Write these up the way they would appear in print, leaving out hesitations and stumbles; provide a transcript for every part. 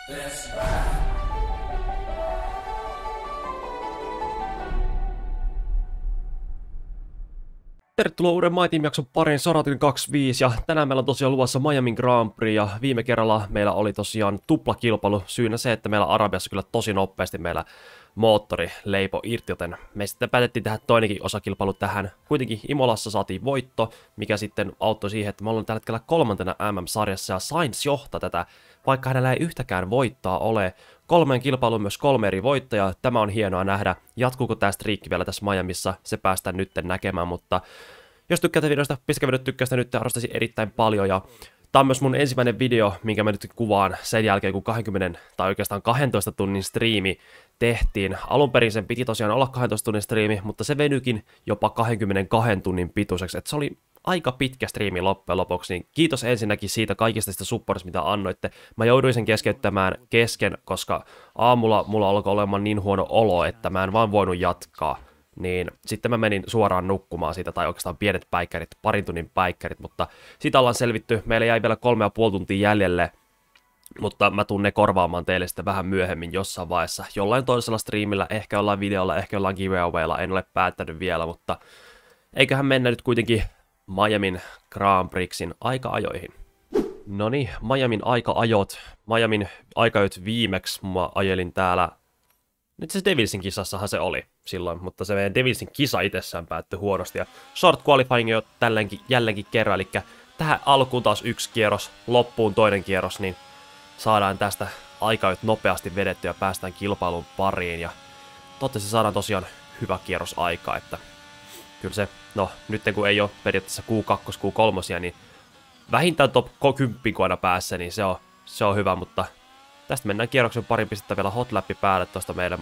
Tervetuloa uuden My Team-jakson pariin, Soratin 25, ja tänään meillä on tosiaan luvassa Miamin Grand Prix, ja viime kerralla meillä oli tosiaan tuplakilpailu, syynä se, että meillä Arabiassa kyllä tosi nopeasti meillä moottori leipo irti, joten me sitten päätettiin tehdä toinenkin osakilpailu tähän. Kuitenkin Imolassa saatiin voitto, mikä sitten auttoi siihen, että me ollaan tällä hetkellä 3. MM-sarjassa, ja Sainz johtaa tätä, vaikka hänellä ei yhtäkään voittaa ole. 3 kilpailuun myös 3 eri voittajaa, tämä on hienoa nähdä. Jatkuuko tämä striikki vielä tässä Miamissa, se päästään nyt näkemään, mutta jos tykkäätte videosta, pistäkää videot tykkäystä nyt, arvostaisin erittäin paljon, ja tämä on myös mun ensimmäinen video, minkä mä nyt kuvaan sen jälkeen, kun 20 tai oikeastaan 12 tunnin striimi tehtiin. Alun perin sen piti tosiaan olla 12 tunnin striimi, mutta se venyikin jopa 22 tunnin pituiseksi, että se oli aika pitkä striimi loppujen lopuksi, niin kiitos ensinnäkin siitä kaikista sitä supportista, mitä annoitte. Mä jouduin sen keskeyttämään kesken, koska aamulla mulla alkoi olemaan niin huono olo, että mä en vaan voinut jatkaa. Niin sitten mä menin suoraan nukkumaan siitä, tai oikeastaan pienet päikkärit, parin tunnin päikkärit, mutta siitä ollaan selvitty. Meillä jäi vielä 3,5 tuntia jäljelle, mutta mä tuun ne korvaamaan teille sitten vähän myöhemmin jossain vaiheessa. Jollain toisella striimillä, ehkä jollain videolla, ehkä jollain giveawaylla, en ole päättänyt vielä, mutta eiköhän mennä nyt kuitenkin Miamin Grand Prixin aika-ajoihin. Noniin, Miamin aika-ajot. Miamin aika-ajot viimeksi mä ajelin täällä. Nyt se Devilsin kisassahan se oli silloin, mutta se meidän Devilsin kisa itsessään päättyi huonosti. Ja short qualifying jo jällenkin kerran, eli tähän alkuun taas 1 kierros, loppuun toinen kierros, niin saadaan tästä aika-ajot nopeasti vedettyä ja päästään kilpailun pariin. Ja toivottavasti saadaan tosiaan hyvä kierros aikaa, että kyllä se, no nyt kun ei ole periaatteessa Q2, Q3, niin vähintään top 10 kun aina päässä, niin se on hyvä, mutta tästä mennään kierroksen parin, pistetään vielä hotläppi päälle tuosta meidän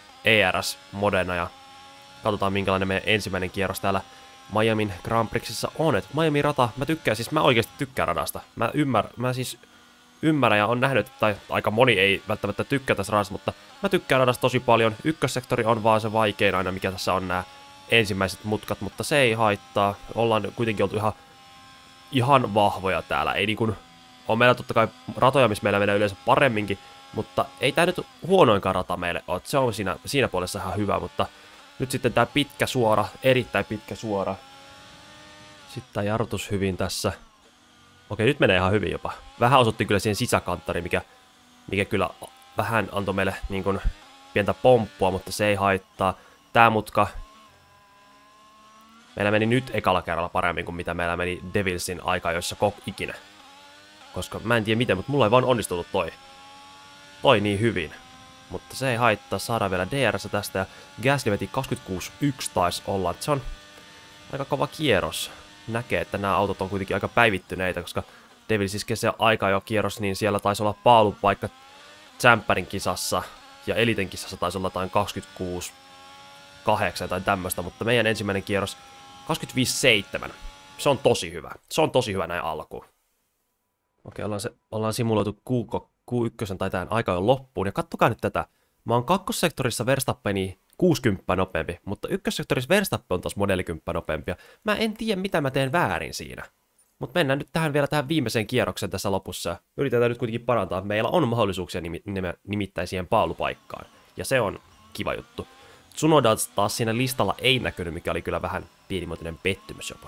ERS-modena, ja katsotaan minkälainen meidän ensimmäinen kierros täällä Miamin Grand Prixissa on. Et Miamin rata, mä oikeasti tykkään radasta. Mä siis ymmärrän ja on nähnyt, tai aika moni ei välttämättä tykkää tästä radasta, mutta mä tykkään radasta tosi paljon. Ykkössektori on vaan se vaikein aina, mikä tässä on nämä ensimmäiset mutkat, mutta se ei haittaa. Ollaan kuitenkin oltu ihan vahvoja täällä. Ei niin kuin, on meillä totta kai ratoja, missä meillä menee yleensä paremminkin, mutta ei tää nyt huonoinkaan rata meille ole. Se on siinä puolessa ihan hyvä, mutta nyt sitten tää pitkä suora, erittäin pitkä suora. Sitten tää jarrutus hyvin tässä. Okei, nyt menee ihan hyvin jopa. Vähän osutti kyllä siihen sisäkanttariin, mikä kyllä vähän antoi meille niin kuin pientä pomppua, mutta se ei haittaa. Tää mutka meillä meni nyt ekalla kerralla paremmin kuin mitä meillä meni Devilsin aika-ajoissa ikinä. Koska mä en tiedä miten, mutta mulla ei vaan onnistunut toi niin hyvin. Mutta se ei haittaa, saadaan vielä DRS tästä, ja Gasly veti 26.1 taisi olla, että se on aika kova kierros. Näkee, että nämä autot on kuitenkin aika päivittyneitä, koska Devilsissä se aika jo kierros, niin siellä taisi olla paalupaikka Champerin kisassa, ja Eliten kisassa taisi olla jotain 26.8 tai tämmöistä, mutta meidän ensimmäinen kierros 25.7. Se on tosi hyvä. Se on tosi hyvä näin alkuun. Okei, ollaan simuloitu Q1 tai tämän aika jo loppuun, ja kattokaa nyt tätä. Mä oon kakkossektorissa Verstappeni 60 nopeampi, mutta ykkössektorissa Verstappen on taas modellikymppi nopeampi, ja mä en tiedä mitä mä teen väärin siinä. Mutta mennään nyt vielä tähän viimeiseen kierrokseen tässä lopussa, ja yritetään nyt kuitenkin parantaa. Meillä on mahdollisuuksia nimittäin siihen paalupaikkaan, ja se on kiva juttu. Tsunoda taas siinä listalla ei näkynyt, mikä oli kyllä vähän pienimuotoinen pettymys jopa.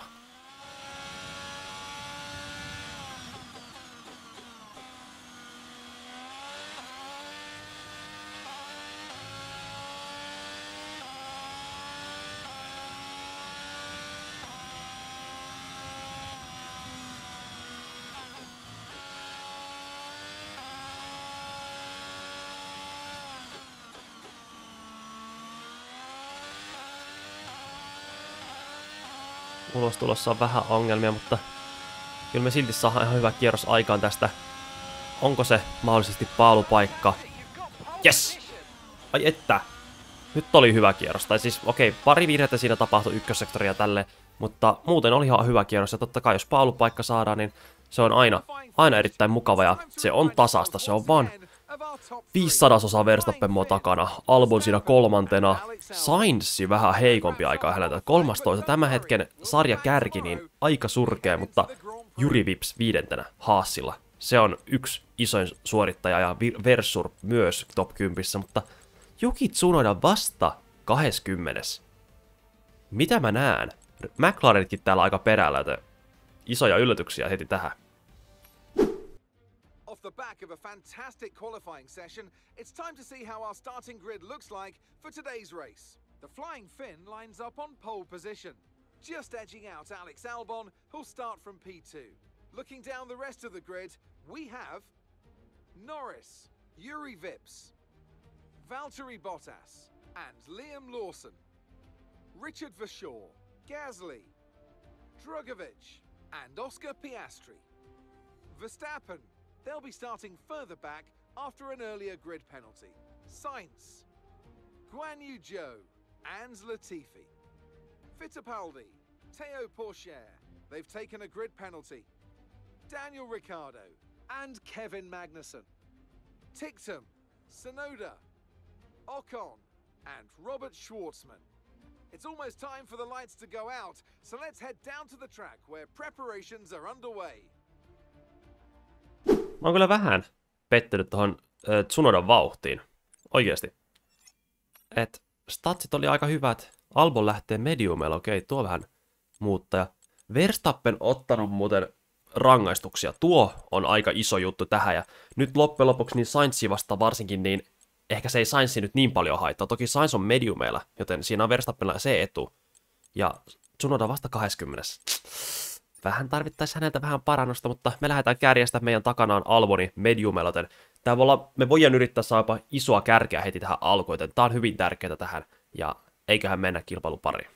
Ulostulossa on vähän ongelmia, mutta kyllä me silti saadaan ihan hyvä kierros aikaan tästä. Onko se mahdollisesti paalupaikka? Yes! Ai että! Nyt oli hyvä kierros. Tai siis, okei, pari virhettä siinä tapahtui ykkössektoria tälle, mutta muuten oli ihan hyvä kierros. Ja totta kai, jos paalupaikka saadaan, niin se on aina erittäin mukava ja se on tasasta. Se on vaan 500 Verstappen mua takana. Albon siinä 3. Sainz vähän heikompi aikaa häneltä. 13. Tämän hetken sarjakärki, niin aika surkea, mutta Juri Vips 5. Haasilla. Se on yksi isoin suorittaja ja Versur myös top 10, mutta Yuki Tsunoda vasta 20. Mitä mä näen? McLarenitkin täällä aika perällä, joten isoja yllätyksiä heti tähän. Off the back of a fantastic qualifying session, it's time to see how our starting grid looks like for today's race. The Flying Finn lines up on pole position, just edging out Alex Albon, who'll start from P2. Looking down the rest of the grid, we have Norris, Yuri Vips, Valtteri Bottas, and Liam Lawson, Richard Verschoor, Gasly, Drugovich, and Oscar Piastri. Verstappen, they'll be starting further back after an earlier grid penalty. Sainz, Guan Yu Zhou, and Latifi. Fittipaldi, Teo Pourchaire, they've taken a grid penalty. Daniel Ricciardo, and Kevin Magnussen. Tictum, Tsunoda, Ocon, and Robert Schwartzman. It's almost time for the lights to go out, so let's head down to the track where preparations are underway. Mä oon kyllä vähän pettynyt tuohon Tsunodan vauhtiin. Oikeesti. Et statsit oli aika hyvät. Albon lähtee mediumilla, okei, tuo vähän muuttaja. Verstappen ottanut muuten rangaistuksia. Tuo on aika iso juttu tähän. Ja nyt loppujen lopuksi niin Sainzia vasta varsinkin, niin ehkä se ei Sainzia nyt niin paljon haittaa. Toki Sainz on mediumilla, joten siinä on Verstappenilla se etu. Ja Tsunoda vasta 20. Vähän tarvittaisiin häneltä vähän parannusta, mutta me lähdetään kärjestä. Meidän takana on Alboni mediumilla, joten me voidaan yrittää saada isoa kärkeä heti tähän alkuun, joten tää on hyvin tärkeää tähän. Ja eiköhän mennä kilpailupariin.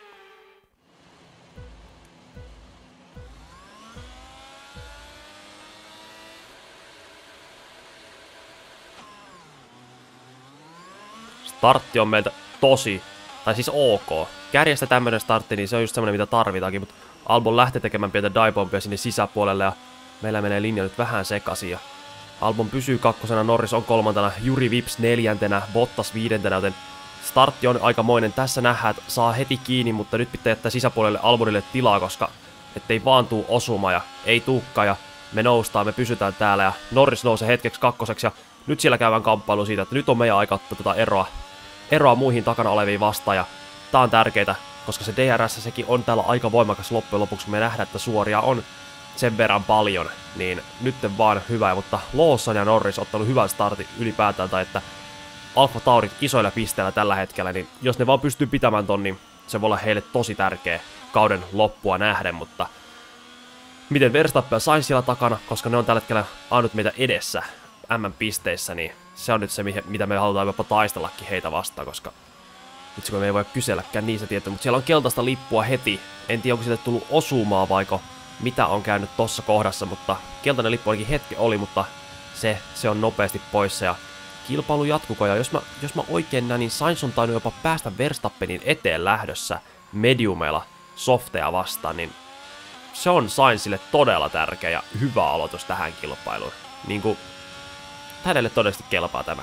Startti on meiltä tai siis ok. Kärjestä tämmönen startti, niin se on just semmonen mitä tarvitaankin, mutta Albon lähtee tekemään pientä dive-bombia sinne sisäpuolelle ja meillä menee linja nyt vähän sekaisin. Ja Albon pysyy kakkosena, Norris on kolmantena, Yuri Vips neljäntenä, Bottas viidentenä, joten startti on aikamoinen. Tässä nähdään, että saa heti kiinni, mutta nyt pitää jättää sisäpuolelle Albonille tilaa, koska ettei vaan tuu osuma ja ei tuukka ja me noustaan, me pysytään täällä ja Norris nousee hetkeksi kakkoseksi ja nyt siellä käydään kamppailu siitä, että nyt on meidän aika ottaa tätä eroa muihin takana oleviin vastaan ja tää on tärkeää, koska se DRS sekin on täällä aika voimakas loppujen lopuksi, kun me nähdään, että suoria on sen verran paljon, niin nyt vaan hyvä, mutta Lawson ja Norris ottanut hyvän startin ylipäätään, tai että Alfa Taurit isoilla pisteillä tällä hetkellä, niin jos ne vaan pystyy pitämään ton, niin se voi olla heille tosi tärkeä kauden loppua nähden, mutta miten Verstappen ja Sainz siellä takana, koska ne on tällä hetkellä ainut meitä edessä M-pisteissä, niin se on nyt se, mitä me halutaan jopa taistellakin heitä vastaan, koska itse kun me ei voi kyselläkään niistä tietoa, mutta siellä on keltaista lippua heti. En tiedä, onko siitä tullut osumaa vaiko mitä on käynyt tossa kohdassa, mutta keltainen lippu ainakin hetki oli, mutta se on nopeasti poissa ja kilpailu jatkuko. Ja jos mä oikein näin, niin Sainz on tainnut jopa päästä Verstappenin eteen lähdössä mediumilla softeja vastaan, niin se on Sainzille todella tärkeä ja hyvä aloitus tähän kilpailuun. Niin kuin hänelle todellisesti kelpaa tämä.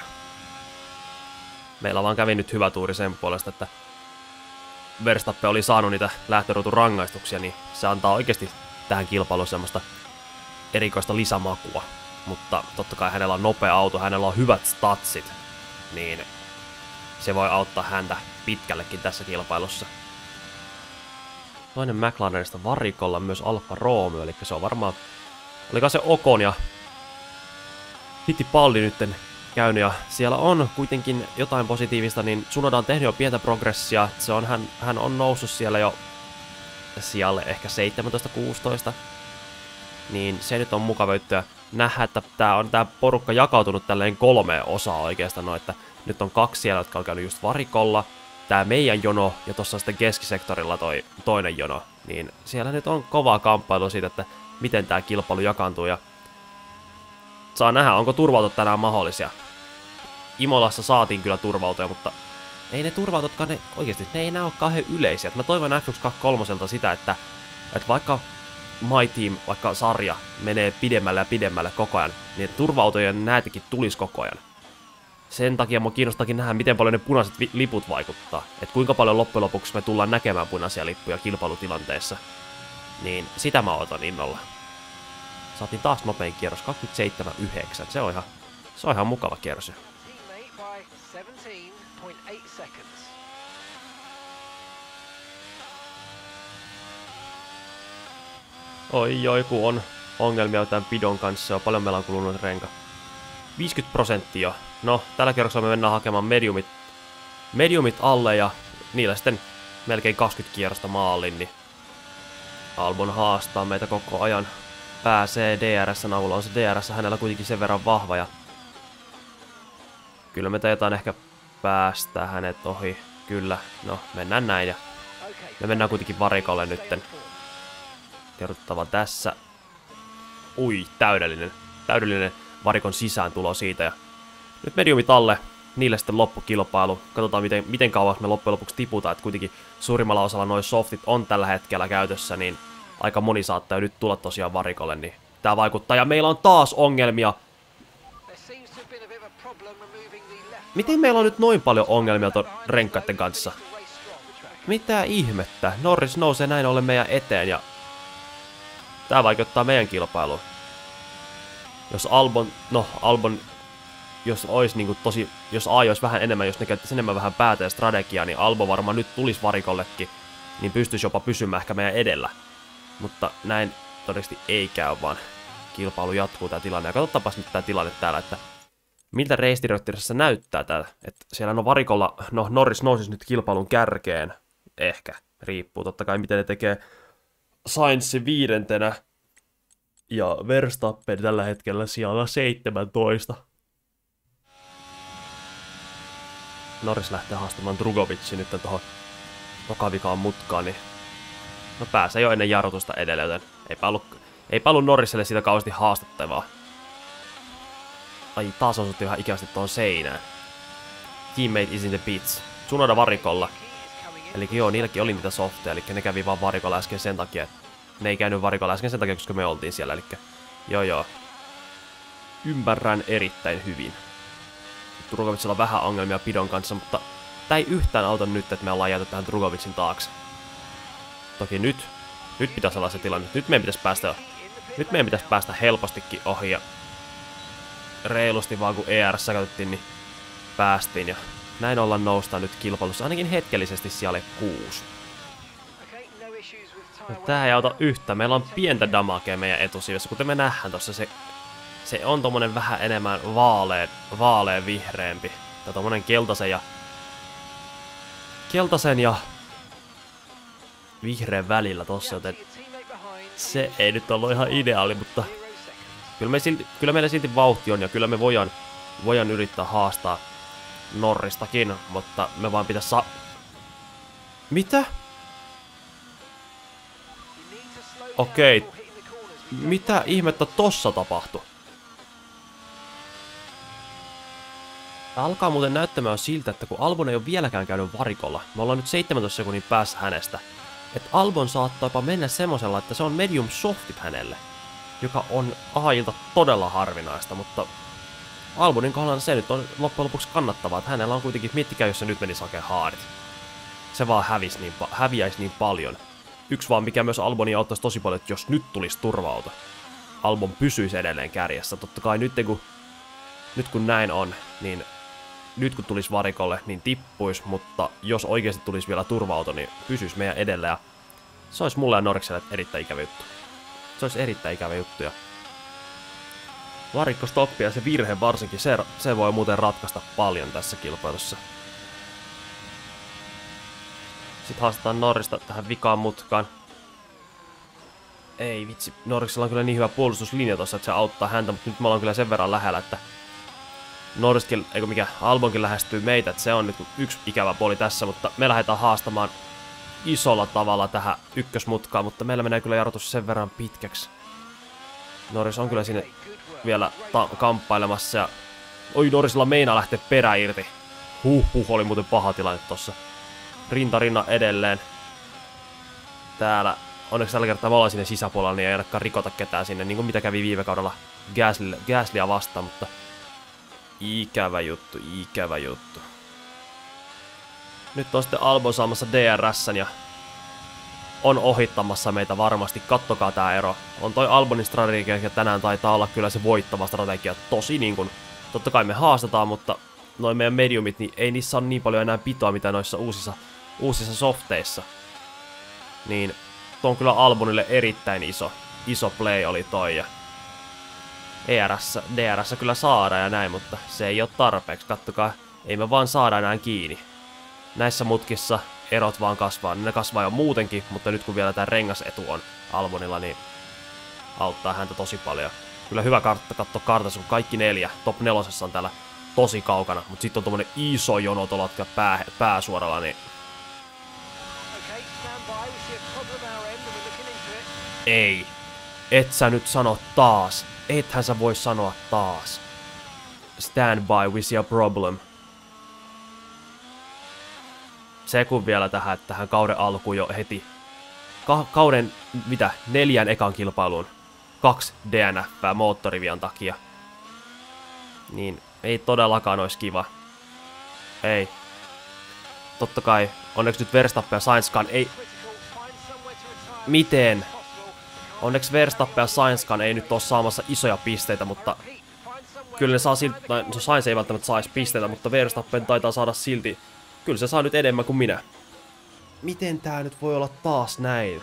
Meillä vaan kävi nyt hyvä tuuri sen puolesta, että Verstappen oli saanut niitä lähtöruutun rangaistuksia, niin se antaa oikeasti tähän kilpailuun semmoista erikoista lisämakua. Mutta totta kai hänellä on nopea auto, hänellä on hyvät statsit, niin se voi auttaa häntä pitkällekin tässä kilpailussa. Toinen McLarenista varikolla myös Alfa Romeo, eli se on varmaan, oliko se Ocon ja Fittipaldi nytten käynyt, ja siellä on kuitenkin jotain positiivista, niin Tsunoda on tehnyt jo pientä progressia, hän on noussut siellä jo sijalle ehkä 17-16, niin se nyt on mukava juttu, ja nähdä, että tää porukka jakautunut tälleen 3 osaa oikeastaan, no, että nyt on 2 siellä, jotka on käynyt just varikolla, tää meidän jono, ja tossa sitten keskisektorilla toi toinen jono, niin siellä nyt on kovaa kamppailua siitä, että miten tää kilpailu jakaantuu, ja saa nähdä, onko turvautot tänään mahdollisia. Imolassa saatiin kyllä turvautoja, mutta ei ne turvautotkaan, oikeasti ne ei enää ole kauhean yleisiä. Mä toivon F1-23 sitä, että vaikka My Team, vaikka sarja menee pidemmälle ja pidemmälle koko ajan, niin turvautojen näitäkin tulisi koko ajan. Sen takia mua kiinnostakin nähdä, miten paljon ne punaiset liput vaikuttaa. Että kuinka paljon loppujen lopuksi me tullaan näkemään punaisia lippuja kilpailutilanteessa. Niin sitä mä odotan innolla. Saatiin taas nopein kierros, 27.9. Se on ihan mukava kierros. Oi, kun on ongelmia tämän pidon kanssa. On paljon meillä on kulunut renka. 50% jo. No, tällä kierroksella me mennään hakemaan mediumit alle ja niillä sitten melkein 20 kierrosta maaliin, niin Albon haastaa meitä koko ajan. Pääsee DRS:n avulla. On se DRS hänellä kuitenkin sen verran vahva ja kyllä me taitaan ehkä päästää hänet ohi. Kyllä, no mennään näin ja me mennään kuitenkin varikolle nytten. Kerrottava tässä. Ui, täydellinen varikon sisään tulo siitä ja nyt mediumit alle. Niille sitten loppukilpailu. Katsotaan miten kauan me loppujen lopuksi tiputaan, että kuitenkin suurimmalla osalla noi softit on tällä hetkellä käytössä, niin aika moni saattaa jo nyt tulla tosiaan varikolle, niin tää vaikuttaa. Ja meillä on taas ongelmia. Miten meillä on nyt noin paljon ongelmia ton renkkaiden kanssa? Mitä ihmettä? Norris nousee näin ollen meidän eteen ja tää vaikuttaa meidän kilpailuun. Jos Albon jos olisi niinku jos AI olisi vähän enemmän, jos ne käyttäisi enemmän vähän päätä ja strategiaa, niin Albon varmaan nyt tulisi varikollekin, niin pystyisi jopa pysymään ehkä meidän edellä. Mutta näin todennäköisesti ei käy, vaan kilpailu jatkuu tää tilanne. Ja katsotaanpas nyt tää tilanne täällä, että miltä Race Directorissa näyttää täällä. Että siellä on varikolla, no Norris nousisi nyt kilpailun kärkeen, ehkä, riippuu totta kai miten ne tekee. Sainz 5. ja Verstappen tällä hetkellä siellä 17. Norris lähtee haastamaan Drugovicin nyt tuohon tokavikaan mutkaan, niin no pääsee jo ennen jarrutusta edelleen, joten eipä ollut Norriselle siitä kauheasti haastattavaa. Ai, taas osutti ihan ikävästi tuohon seinään. Teammate is in the pits. Tsunoda varikolla. Eli joo, niilläkin oli niitä softeja, eli ne kävi vaan varikolla äsken sen takia, että ne ei käynyt varikolla äsken sen takia, koska me oltiin siellä, eli joo. Ymmärrän erittäin hyvin. Drugovicilla on vähän ongelmia pidon kanssa, mutta tää ei yhtään auta nyt, että me ollaan jääty tähän Drugovicin taakse. Toki nyt pitäisi olla se tilanne. Nyt meidän pitäisi päästä helpostikin ohi ja reilusti vaan kun ERS käytettiin, niin päästiin ja näin ollaan noustaan nyt kilpailussa ainakin hetkellisesti siellä 6. No, tää ei auta yhtään. Meillä on pientä damagea meidän etusivessä, kuten me nähdään tossa se on tommonen vähän enemmän vaalean vihreämpi. Tai tommonen keltaisen ja vihreän välillä tossa, joten se ei nyt ollut ihan ideaali, mutta kyllä meillä silti vauhti on ja kyllä me voidaan yrittää haastaa Norristakin, mutta me vaan pitäisi Mitä? Okei. Mitä ihmettä tossa tapahtui? Alkaa muuten näyttämään siltä, että kun Albon ei ole vieläkään käynyt varikolla, me ollaan nyt 17 sekunnin päässä hänestä, että Albon saattaa jopa mennä semmosella, että se on medium softit hänelle, joka on AIlta todella harvinaista, mutta Albonin kohdalla se nyt on loppujen lopuksi kannattavaa, että hänellä on kuitenkin, miettikää jos se nyt menisi hakee haarit. Se vaan häviäisi niin paljon. Yksi vaan mikä myös Albonia auttaisi tosi paljon, että jos nyt tulisi turva-auto, Albon pysyisi edelleen kärjessä. Totta kai nyt kun näin on, niin nyt kun tulisi varikolle, niin tippuisi, mutta jos oikeasti tulisi vielä turva-auto, niin pysyisi meidän edellä. Ja se olisi mulle ja Norrikselle erittäin ikävä juttu. Se olisi erittäin ikävä juttu. Ja varikkostoppi ja se virhe varsinkin, se voi muuten ratkaista paljon tässä kilpailussa. Sitten haastetaan Norrista tähän vikaan mutkaan. Ei vitsi, Norriksella on kyllä niin hyvä puolustuslinja tossa, että se auttaa häntä, mutta nyt me ollaan kyllä sen verran lähellä, että Norriskin, Albonkin lähestyy meitä, että se on nyt yksi ikävä puoli tässä, mutta me lähdetään haastamaan isolla tavalla tähän ykkösmutkaan, mutta meillä menee kyllä jarrutus sen verran pitkäksi. Norris on kyllä sinne vielä kamppailemassa ja Norrisilla meinaa lähteä perä irti. Oli muuten paha tilanne tossa. Rinta edelleen. Täällä, onneksi tällä kertaa me ollaan sinne sisäpuolella, niin ei ainakaan rikota ketään sinne, niin kuin mitä kävi viime kaudella Gaslyä vastaan, mutta ikävä juttu. Nyt on sitten Albon saamassa DRS:n ja on ohittamassa meitä varmasti. Kattokaa tää ero. On toi Albonin strategia, ja tänään taitaa olla kyllä se voittava strategia. Tosi niin kuin, totta kai me haastetaan, mutta noin meidän mediumit, niin ei niissä ole niin paljon enää pitoa, mitä noissa uusissa softeissa. Niin, tuo on kyllä Albonille erittäin iso play oli toi. Ja DRS kyllä saadaan ja näin, mutta se ei ole tarpeeksi. Kattokaa, ei me vaan saada enää kiinni. Näissä mutkissa erot vaan kasvaa. Ne kasvaa jo muutenkin, mutta nyt kun vielä tää rengasetu on Albonilla, niin auttaa häntä tosi paljon. Kyllä hyvä katsoa kartassa, kun kaikki 4 top 4 on täällä tosi kaukana, mutta sitten on tommonen iso jono tuolla pääsuoralla, niin ei. Et sä nyt sano taas. Ethän sä voi sanoa taas. Stand by, we see a problem. Se kun vielä tähän kauden alkuun jo heti. Kauden, 4 ekan kilpailuun. 2 DNF:ää moottorivian takia. Niin, ei todellakaan olisi kiva. Ei. Totta kai, onneksi nyt Verstappen ja Sainzkaan ei... Miten? Onneksi Verstappen ja Sainzkaan ei nyt ole saamassa isoja pisteitä, mutta... Kyllä ne saa silti... No, Sainz ei välttämättä saisi pisteitä, mutta Verstappen taitaa saada silti... Kyllä se saa nyt enemmän kuin minä. Miten tää nyt voi olla taas näin?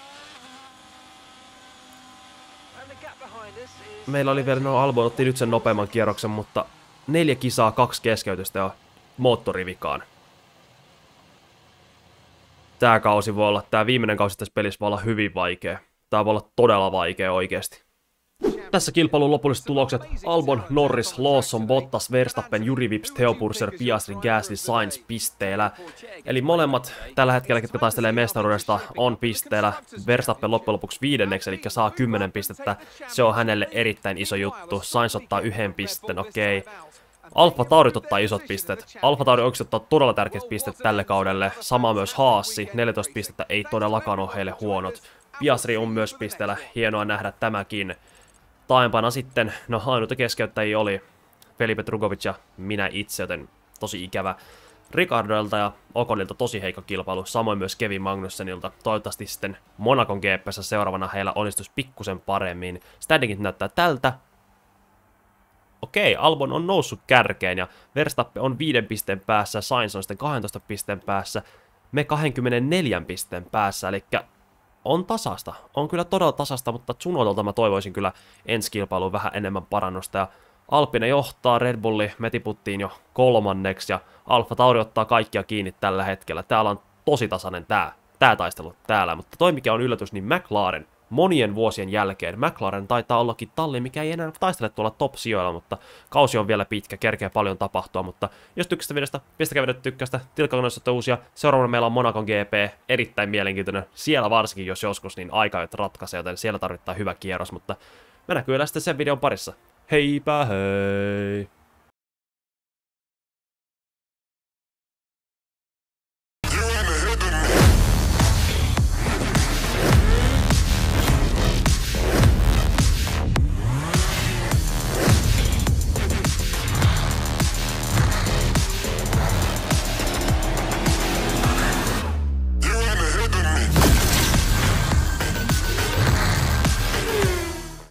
Meillä oli vielä, no Albon otti nyt sen nopeamman kierroksen, mutta 4 kisaa, 2 keskeytystä ja moottorivikaan. Tää kausi voi olla, tää viimeinen kausi tässä pelissä voi olla hyvin vaikea. Tää voi olla todella vaikea oikeesti. Tässä kilpailun lopulliset tulokset: Albon, Norris, Lawson, Bottas, Verstappen, Juri Vips, Theo Purser, Piastri, Gasly, Sainz pisteellä. Eli molemmat tällä hetkellä, ketkä taistelee mestaruudesta, on pisteellä. Verstappen loppujen lopuksi 5. eli saa 10 pistettä. Se on hänelle erittäin iso juttu. Sainz ottaa 1 pisteen, okei. Alfa Tauri ottaa isot pisteet. Alfa Tauri oikeasti ottaa todella tärkeät pisteet tälle kaudelle. Sama myös Haassi, 14 pistettä ei todellakaan ole heille huonot. Piastri on myös pisteellä, hienoa nähdä tämäkin. Taimpana sitten, no ainuita keskeyttäjiä oli Felipe Drugovich ja minä itse, joten tosi ikävä. Ricardoilta ja Oconilta tosi heikko kilpailu, samoin myös Kevin Magnussenilta. Toivottavasti sitten Monacon GP:ssä seuraavana heillä onnistuisi pikkusen paremmin. Standingit näyttää tältä. Okei, Albon on noussut kärkeen ja Verstappen on 5 pisteen päässä, Sainz on sitten 12 pisteen päässä, me 24 pisteen päässä, eli on tasasta. On kyllä todella tasasta, mutta Tsunodolta mä toivoisin kyllä ensi kilpailuun vähän enemmän parannusta. Ja Alpine johtaa, Red Bulli me tiputtiin jo 3. ja Alfa Tauri ottaa kaikkia kiinni tällä hetkellä. Täällä on tosi tasainen tää taistelu täällä, mutta toi mikä on yllätys, niin McLaren monien vuosien jälkeen. McLaren taitaa ollakin talli, mikä ei enää taistele tuolla top-sijoilla, mutta kausi on vielä pitkä, kerkeä paljon tapahtua, mutta jos tykkäsit videosta, pistäkää videota tykkästä, tilkkaa noista uusia. Seuraavana meillä on Monacon GP, erittäin mielenkiintoinen, siellä varsinkin jos joskus, niin aika ratkaisee, joten siellä tarvitaan hyvä kierros, mutta me näkyy sitten sen videon parissa. Heipä hei!